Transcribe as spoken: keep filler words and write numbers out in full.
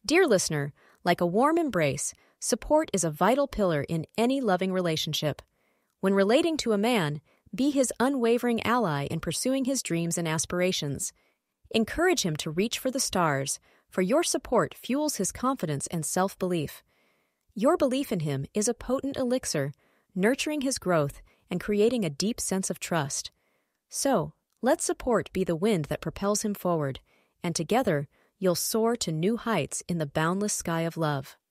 Dear listener, like a warm embrace, support is a vital pillar in any loving relationship. When relating to a man, be his unwavering ally in pursuing his dreams and aspirations. Encourage him to reach for the stars, for your support fuels his confidence and self-belief. Your belief in him is a potent elixir, nurturing his growth and creating a deep sense of trust. So, let support be the wind that propels him forward, and together you'll soar to new heights in the boundless sky of love.